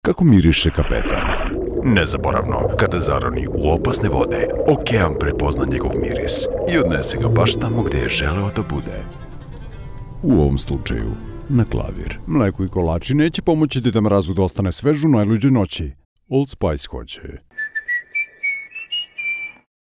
Kako miriše kapetan? Nezaboravno, kada zaroni u opasne vode, okean prepozna njegov miris i odnese ga baš tamo gde je želeo da bude. U ovom slučaju, na klavir. Mleko i kolači neće pomoći Deda Mrazu da ostane svež u najluđoj noći. Old Spice hoće.